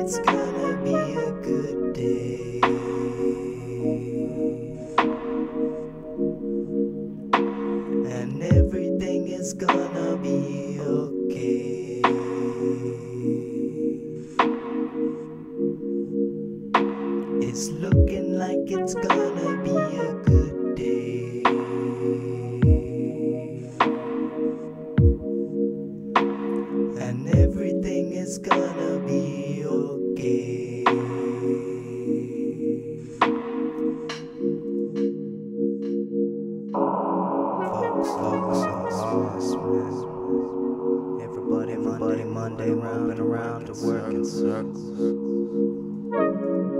it's gonna be a good day. And everything is gonna be okay. It's looking like it's gonna be a good day. And everything is gonna be okay. Focus, man. Everybody Monday round and around to work in circles.